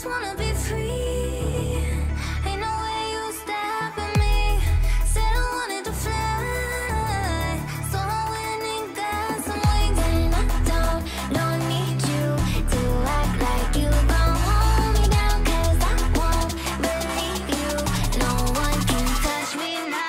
just wanna be free. Ain't no way you stopping me. Said I wanted to fly, so I went and got some wings. And I don't need you to act like you gon' hold me down, 'cause I won't believe you. No one can touch me now.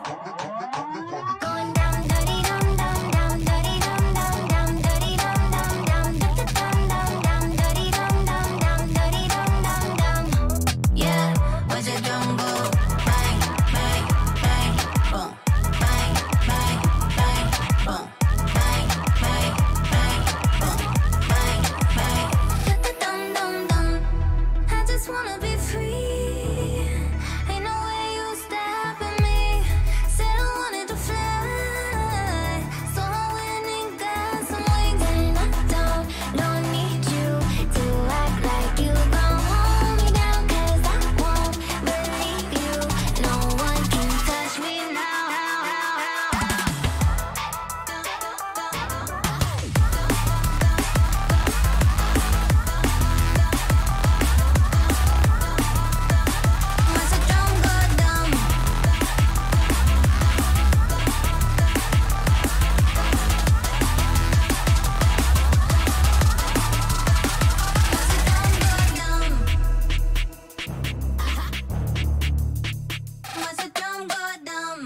Going down, dirty dum dum dum, dirty dum dum dum, dirty dum dum dum, dirty dum dum dum, dirty dum dum dum. Yeah, watch the drum go bang bang bang, boom, bang bang bang, boom, bang bang bang, boom, bang bang. Dum dum dum. I just wanna be free. Ain't no way you stopping me. Said I wanted to fly, so I went and got some wings. And I don't need you to act like you gon' hold me down, 'cause I won't believe you. No one can touch me now. Watch the drum go dumb. Watch the drum go dumb.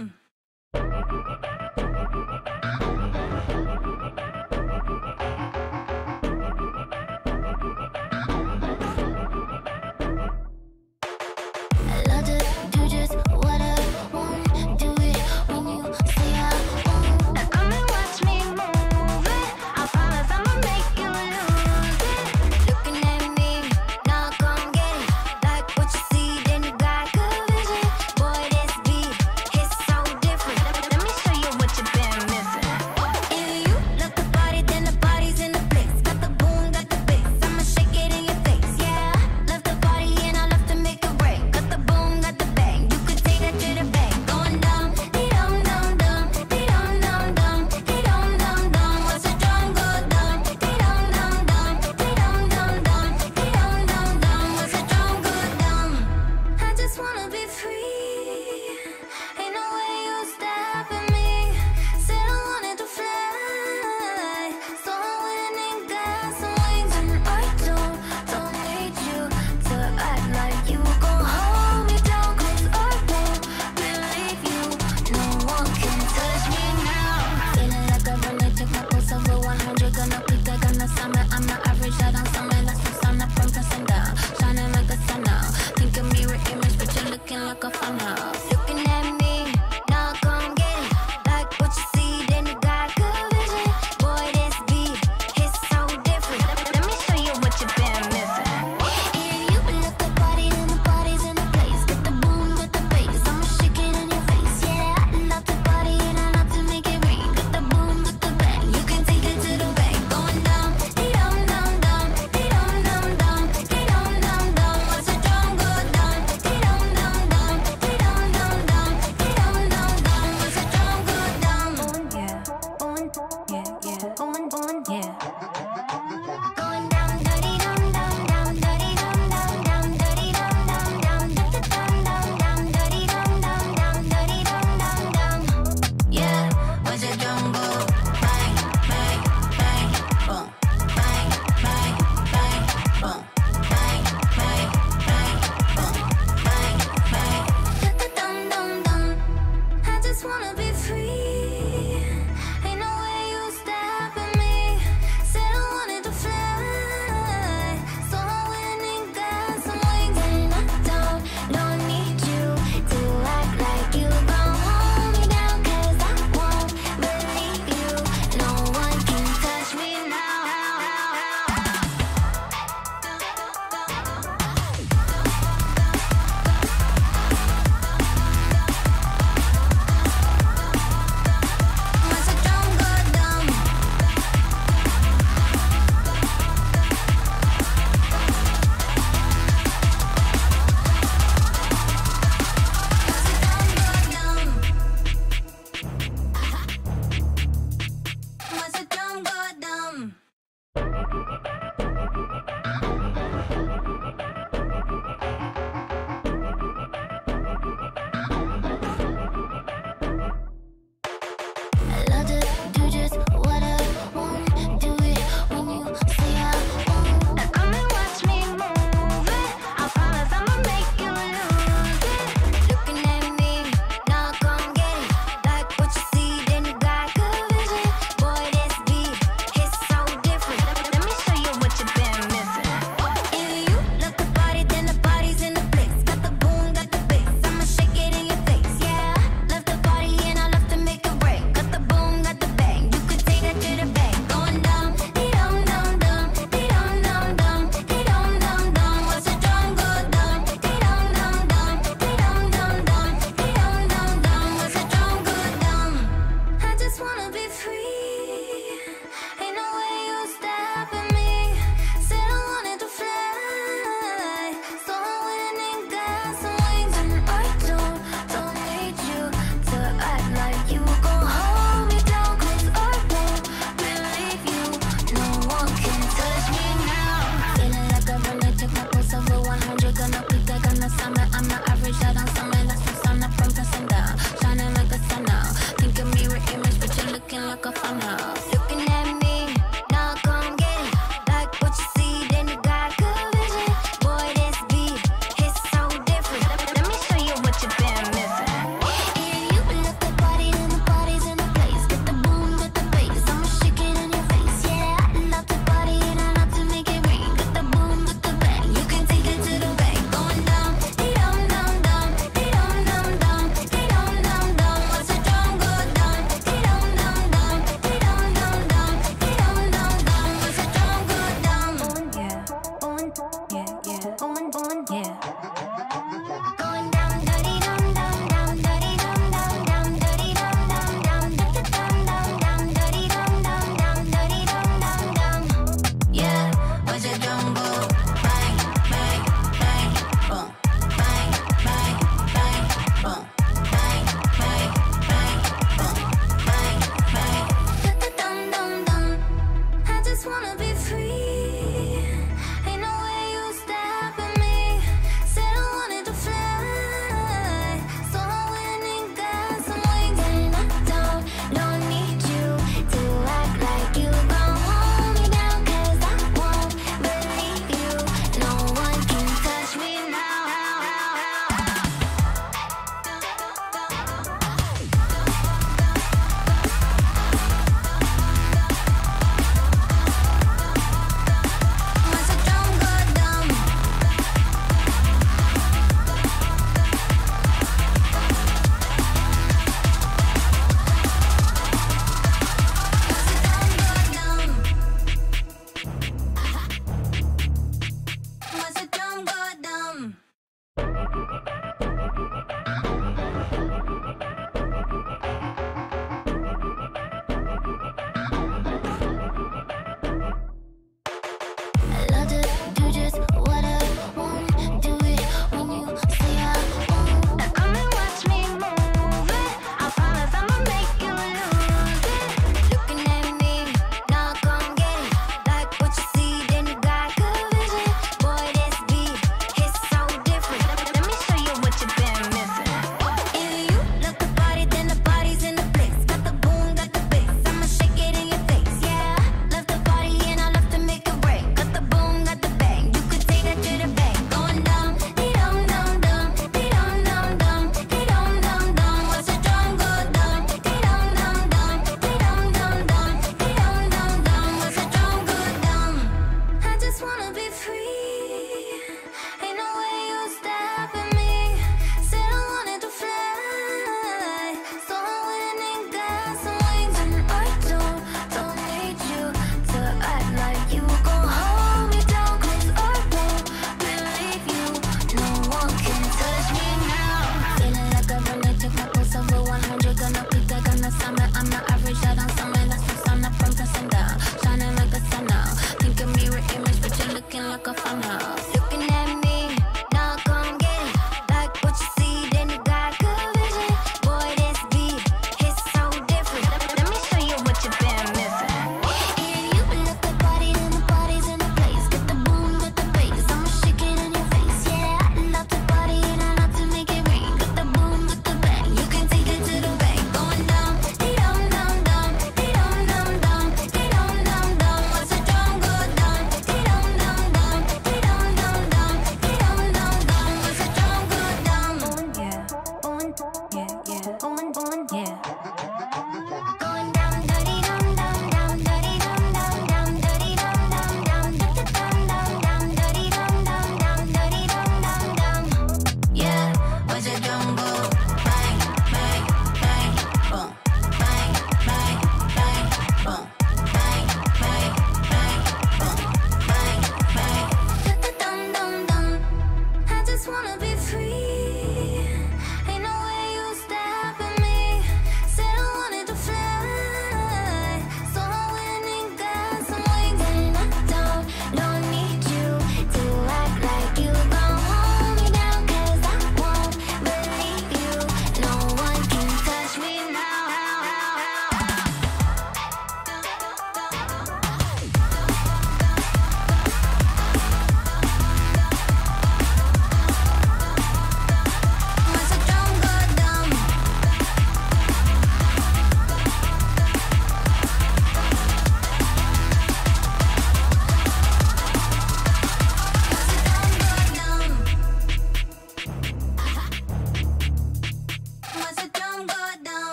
I love to do just what I want. Do it when you say I won't. Now come and watch me move it. I promise I'ma make you lose it. Looking at me, now come get it. Like what you see, then you got good vision. Boy, this beat hits so different. Let me show you what you've been missing. If you love the party, then the party's in the place. Got the boom, got the bass. I'ma shake it in your face. Yeah, love the party and I love to make a break. Got the boom, got the bang. You could take that to the bank. Going dumb, dee dum dum dum, dee dum dum dum, dee dum dum dum. Watch the drum go dumb, dee dum dum dum, dee dum dum dum, dee dum dum dum. Watch the drum go dumb. I just wanna be free. Ain't no way you stopping me. Said I wanted to fly, so I went and got some wings. And I don't need you to act like you gon' hold me down, 'cause I won't believe you. No one can touch me now. Feeling like a bullet, took my pulse over 100. Gonna peak, I gonna summer. I'm the average, I don't summer. That's the sun up from pressing down, shining like a sun now. Think a mirror image, but you're looking like a funhouse. Looking at me, now come get it. Like what you see, then you got good vision. Boy, this beat hits so different. Let me show you what you've been missing. If you love the party, then the party's in the place. Get the boom, get the bass. I'ma shake it in your face. Yeah, I love the party and I love to make it rain. Get the boom, get the bang. You can take it to the bank. Going dumb, dee dum dum dum, dee dum dum dum, dee dum dum dum. Watch the drum go dumb, dee dum dum dum, dee dum dum dum, dee dum dum dum. Watch the drum go dumb. On, yeah. Going down, dirty dum dum dum, dirty dum dum dum, dirty dum dum dum, dirty dum dum dum, dirty dum dum dum. Yeah, watch the drum go bang bang bang, boom, bang bang bang, boom, bang bang bang, boom, bang bang. Dum dum dum. I just wanna be free. Ain't no way you stopping me. Said I wanted to fly, so I went and got some wings. And I don't need you to act like you gon' hold me down, 'cause I won't believe you. No one can touch me now.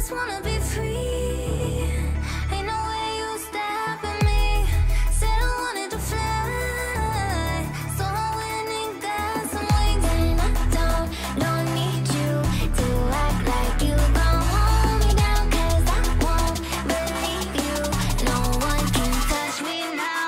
just wanna be free. Ain't no way you stopping me. Said I wanted to fly, so I went and got some wings. And I don't need you to act like you gon' hold me down, 'cause I won't believe you. No one can touch me now.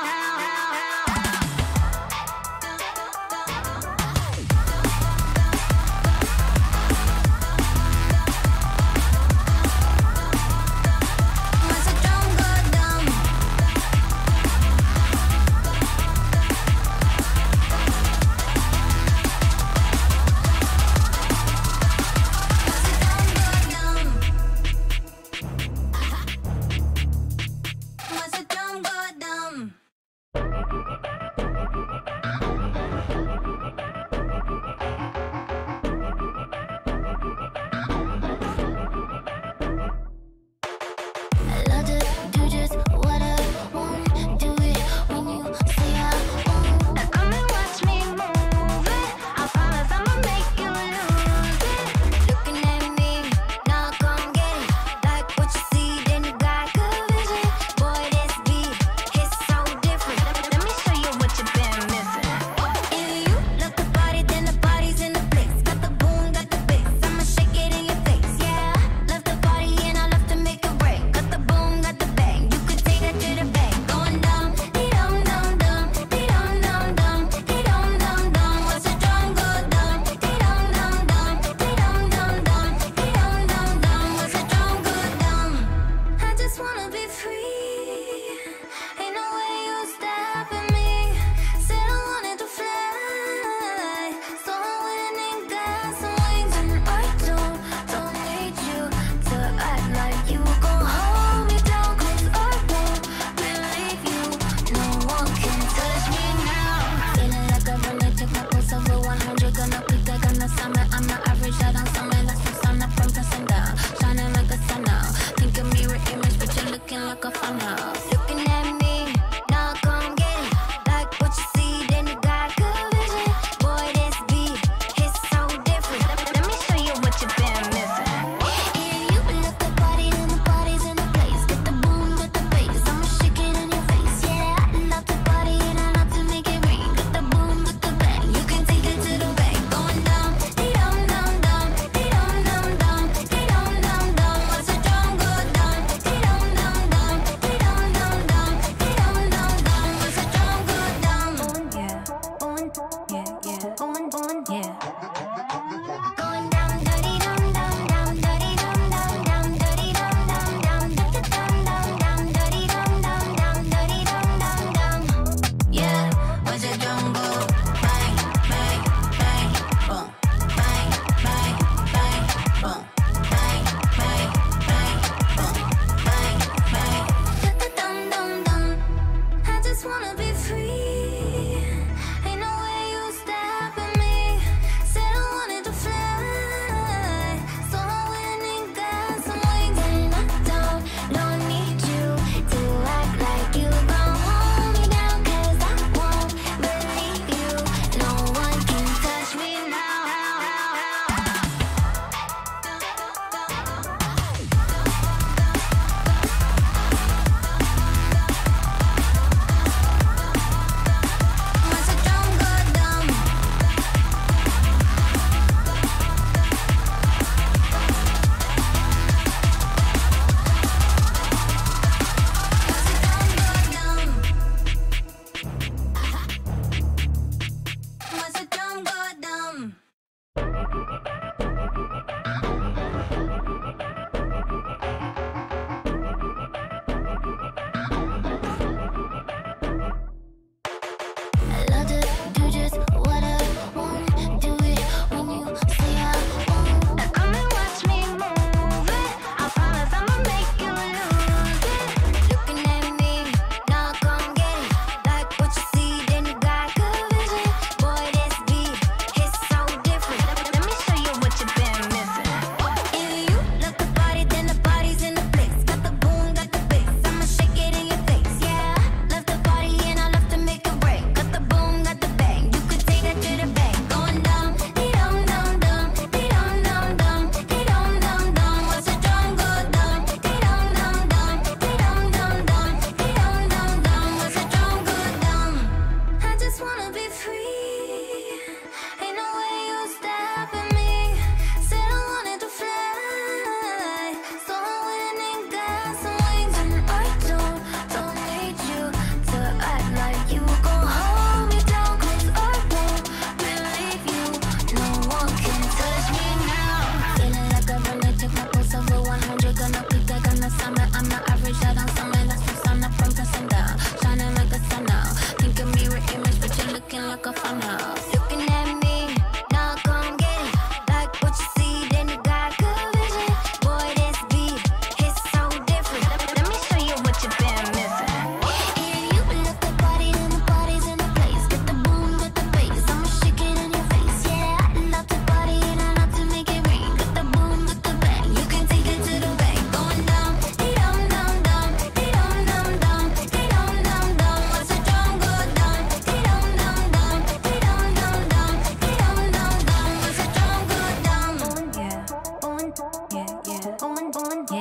Once the drum go dumb, once the drum go dumb. I love to do just what I want. Do it when you say I won't. Now come and watch me move it. I promise I'ma make you lose it. Looking at me, now come get it. Like what you see, then you got good vision. Boy, this beat hits so different. Let me show you what you've been missing. If you love the party, then the party's in the place. Got the boom, got the bass. I'ma shake it in your face. Yeah, love the party and I love to make a break. Got the boom, got the bang. You could take that to the bank. Going dumb, dee dum dum dum, dee dum dum dum, dee dum dum dum. Once the drum go dumb, dee dum dum dum, dee dum dum dum, dee dum dum dum. Once the drum go dumb, I just wanna be free. Ain't no way you stopping me. Said I wanted to fly, so I went and got some wings. And I don't need you to act like you gon' hold me down, 'cause I won't believe you. No one can touch me now. Feeling like a runner, take my pulse over 100. Gonna peak, I gonna summer. I'm not average, I don't summer. That's the sun up from pressing down, shining like a sun now. Think a mirror image, but you're looking like a funhouse. Looking at me, now come get it. Like what you see, then you got good vision. Boy, this beat hits so different. Let me show you what you've been missing. If you love the party, then the party's in the place. Get the boom, get the bass. I'ma shake it in your face. Yeah, I love the party and I love to make it rain. Get the boom, get the bang. You can take it to the bank. Going dumb, dee dum dum dum, dee dum dum dum, dee dum dum dum. Once the drum go dumb, dee dum dum dum, dee dum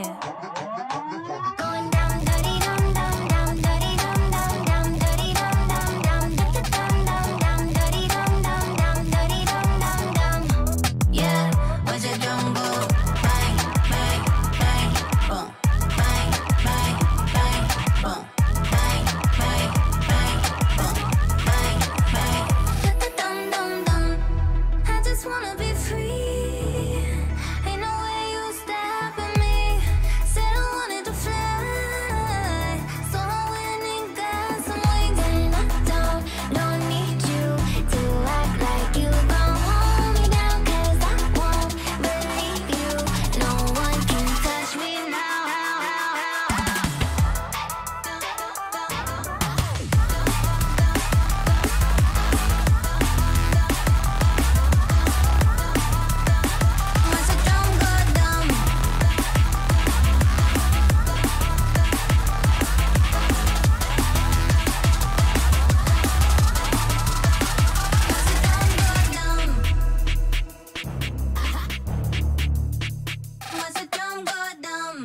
Going down, dirty dum dum dum, dirty dum dum dum, dirty dum dum dum, dum dum dirty dum dum dum, dirty dum dum dum. Yeah, watch the drum go bang bang bang, boom, bang bang bang, boom, bang bang bang, boom, bang bang. Dum dum dum. I just wanna be free. Ain't no way you stopping me. Said I wanted to fly, so I went and got some wings. And I don't need you to act like you gon' hold me down, 'cause I won't believe you. No one can touch me now. Watch the drum go dumb. Watch the drum go dumb.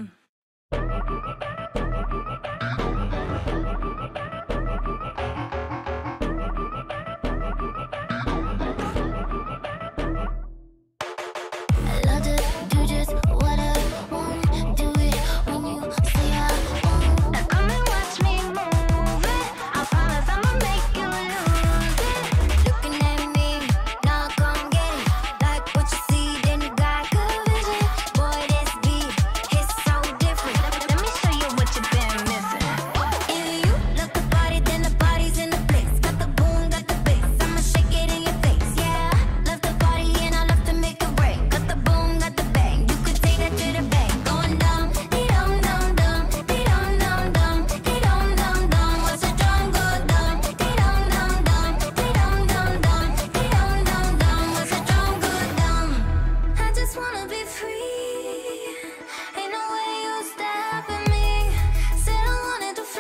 I love to do just what I want. Do it when you say I won't. Now come and watch me move it. I promise I'ma make you lose it. Looking at me, now come get it. Like what you see, then you got good vision. Boy, this beat hits so different. Let me show you what you've been missing. If you love the party, then the party's in the place. Got the boom, got the bass. I'ma shake it in your face. Yeah, love the party and I love to make it break. Got the boom, got the bang. You could take that to the bank. Going dumb, dee dum dum dum, dee dum dum dum, dee dum dum dum. Watch the drum go dumb, dee dum dum dum, dee dum dum dum, dee dum dum dum. Watch the drum go dumb. I just wanna be free. Ain't no way you stopping me. Said I wanted to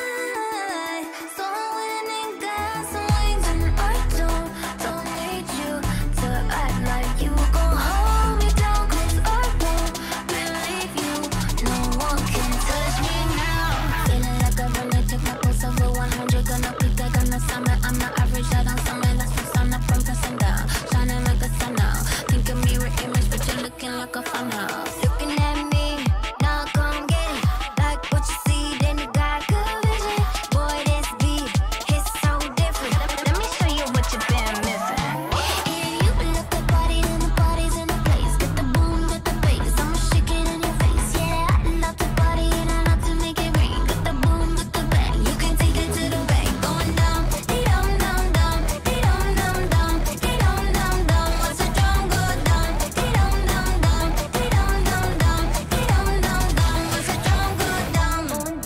fly, so I went and got some wings. And I don't need you to act like you gon' hold me down, 'cause I won't believe you. No one can touch me now. Feeling like a bullet, took my pulse over 100. Gonna be there, gonna summer. I'm not average, I don't summer. That's the sun up from pressing down, shining like the sun now. Think of mirror image, but you're looking like a funhouse. Looking at me, now come get it. Like what you see, then you got good vision. Boy, this beat hits so different. Let me show you what you've been missing. If you look the party, then the party's in the place. Get the boom, get the bass. I'ma shake it in your face. Yeah, I love the party and I love to make it rain. Get the boom, get the bang. You can take it to the bank. Going dumb, dee dum dum dum, dee dum dum dum, dee dum dum dum. Watch the drum go dumb, dee dum dum dum, dee dum dum dum, dee dum dum dum. Watch the drum go dumb.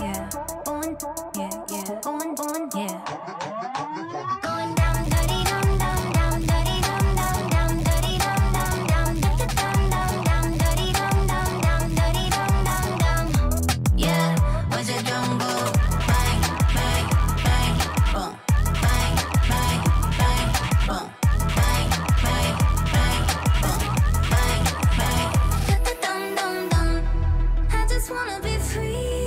Going yeah. Going down, dirty dum dum dum, dirty dum dum dum, dirty dum dum dum, dum dum dirty dum dum dum, dirty dum dum dum. Yeah, watch the drum go bang bang bang, boom, bang bang bang, boom, bang bang bang, boom, bang bang. Dum dum dum. I just wanna be free.